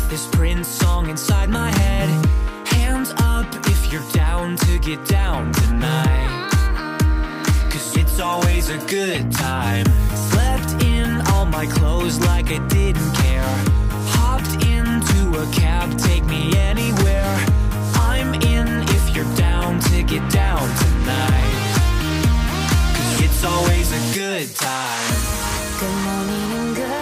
this Prince song inside my head. Hands up if you're down to get down tonight, 'cause it's always a good time. Slept in all my clothes like I didn't care. Hopped into a cab, take me anywhere. I'm in if you're down to get down tonight, 'cause it's always a good time. Good morning and good